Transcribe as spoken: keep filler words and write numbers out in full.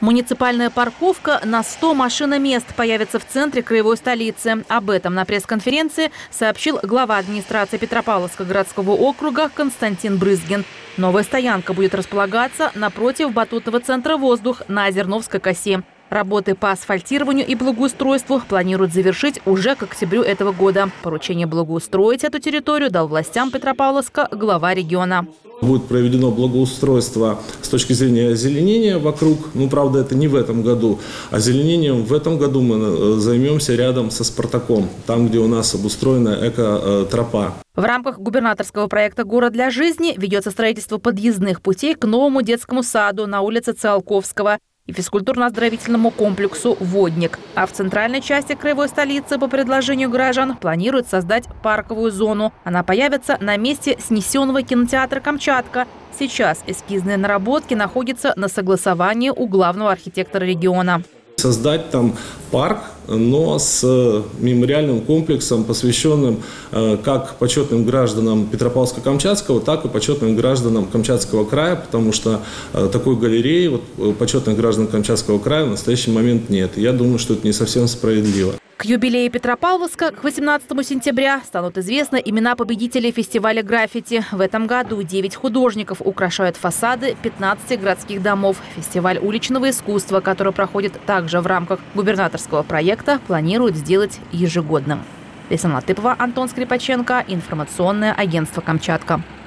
Муниципальная парковка на сто машиномест появится в центре краевой столицы. Об этом на пресс-конференции сообщил глава администрации Петропавловского городского округа Константин Брызгин. Новая стоянка будет располагаться напротив батутного центра «Воздух» на Озерновской косе. Работы по асфальтированию и благоустройству планируют завершить уже к октябрю этого года. Поручение благоустроить эту территорию дал властям Петропавловска глава региона. Будет проведено благоустройство с точки зрения озеленения вокруг. Ну, правда, это не в этом году. Озеленением в этом году мы займемся рядом со «Спартаком», там, где у нас обустроена эко-тропа. В рамках губернаторского проекта «Город для жизни» ведется строительство подъездных путей к новому детскому саду на улице Циолковского и физкультурно-оздоровительному комплексу «Водник». А в центральной части краевой столицы по предложению граждан планируют создать парковую зону. Она появится на месте снесенного кинотеатра «Камчатка». Сейчас эскизные наработки находятся на согласовании у главного архитектора региона. Создать там парк, но с мемориальным комплексом, посвященным как почетным гражданам Петропавловска-Камчатского, так и почетным гражданам Камчатского края, потому что такой галереи вот, почетных граждан Камчатского края в настоящий момент нет. Я думаю, что это не совсем справедливо. К юбилею Петропавловска к восемнадцатому сентября станут известны имена победителей фестиваля граффити. В этом году девять художников украшают фасады пятнадцати городских домов. Фестиваль уличного искусства, который проходит также в рамках губернаторского проекта, планируют сделать ежегодным. Лейсан Латыпова, Антон Скрипаченко, информационное агентство «Камчатка».